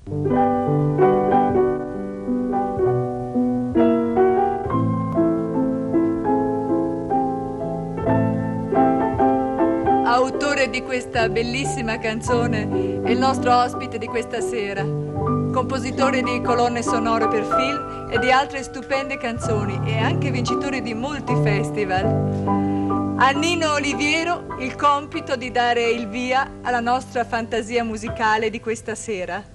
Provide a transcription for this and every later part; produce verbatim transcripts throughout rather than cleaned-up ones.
Autore di questa bellissima canzone è il nostro ospite di questa sera, compositore di colonne sonore per film e di altre stupende canzoni e anche vincitore di molti festival. A Nino Oliviero il compito di dare il via alla nostra fantasia musicale di questa sera.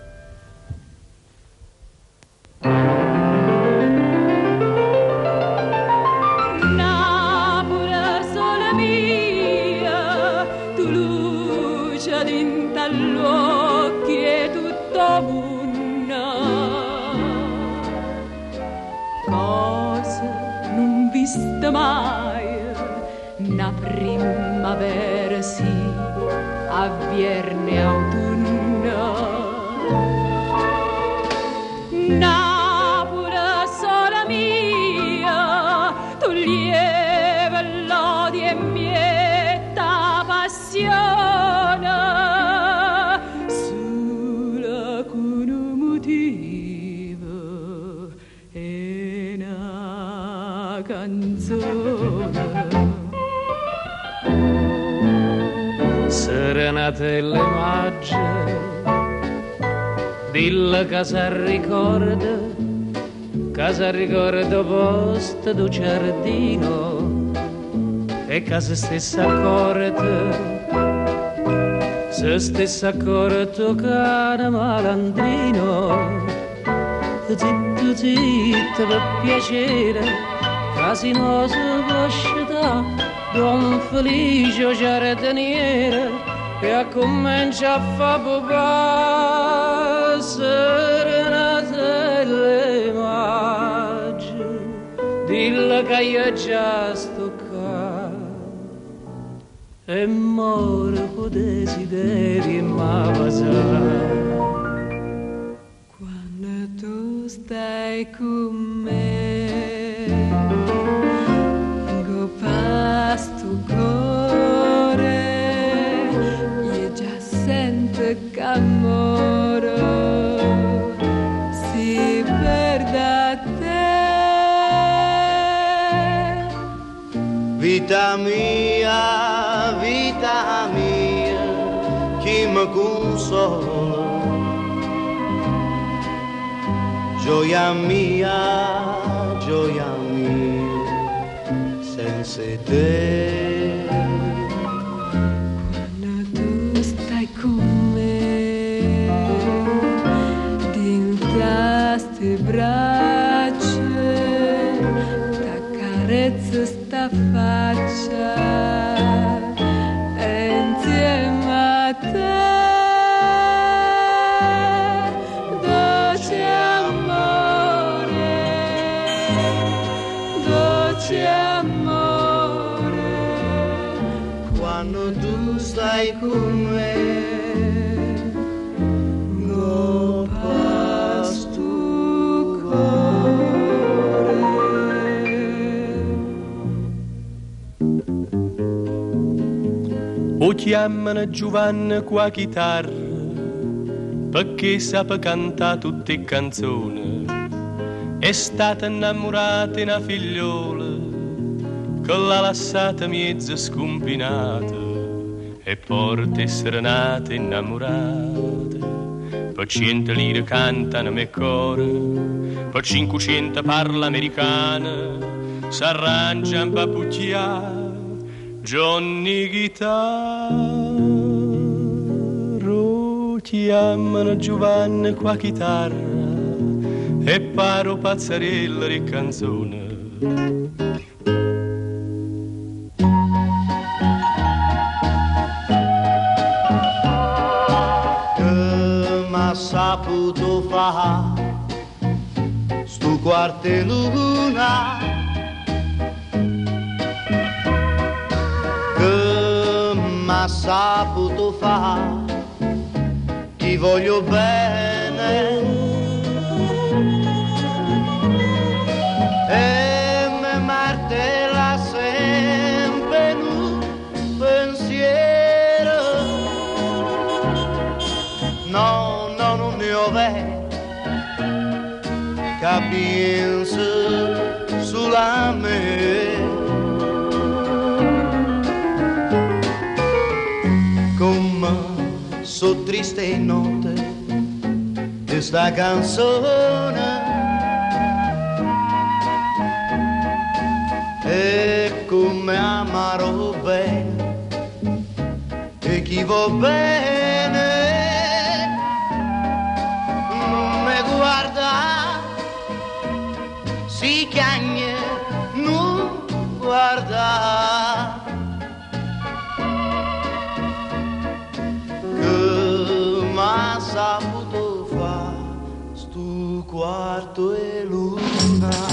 Mai na primavera sì, avvierne autunno, na pura sola mia, tu lieve lodi e mieta passione, sulla con un motivo e una canzone. Serenatelle magge, dilla casa ricorda, casa ricorda posto do giardino, e casa stessa accorta, se stessa accorta cara malandrino, zitto zitto per piacere, quasi non si può scegliere, don felice giardiniere, e a comincia a fa popà serenatelle magge, dilla che io già sto qua, e muore con desideri e ma vasà. Quando tu stai con me, go pasto cuore, io già sento che amore si perde a te. Vita mia, vita mia, chi mi consola, gioia mia, gioia mia, senza te. Quando tu stai con me, dintre ste braccia, t'accarezzo sta faccia, e insieme a te dolce amore, dolce amore. Quando tu stai con me, go pasto cuore. O chiamano Giovanni qua chitarra, perché sape cantare tutte le canzoni. È stata innamorata di una figliola che l'ha lasciata mezza scombinata, e porta serenate innamorate. Per cento lire cantano me core, per cinquecento parla americana, s'arrangiano per pucchiare Johnny Chitarro. Chiamano Giovanni qua chitarra, e paro pazzarella di canzone. Che m'ha saputo fa stu quarte luna, che m'ha saputo fa, ti voglio bene, e me martella sempre un pensiero. No, no, non ne ho primavera che pensa sulla me. Come so triste notte di sta canzone e come amaro bene e chi va bene non mi guarda, si chiagne non guarda, che m'ha saputo fa stu quarto e luna.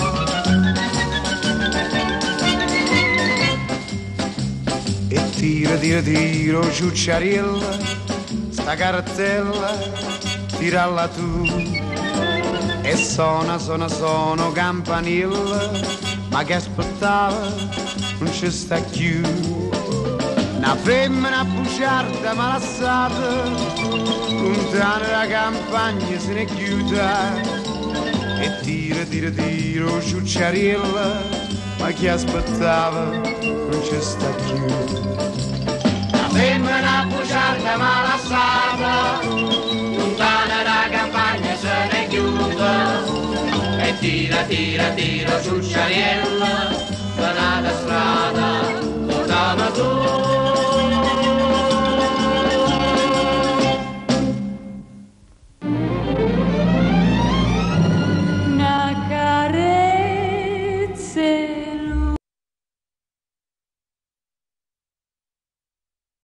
E tira, tira, tiro, ciucciariella, sta cartella, tiralla tu. E suona, suona, suona, campanilla, ma che aspettava, non ci sta più. Una femmina bugiarda, malassata, lontana da campagna se ne chiuda. E tira, tira, tiro, ciucciariella, ma chi aspettava non ci sta più. La femmina bugiarda malassata, lontana da campagna se ne chiude. E tira, tira, tiro, ciucciariella, per la strada, tornava tu.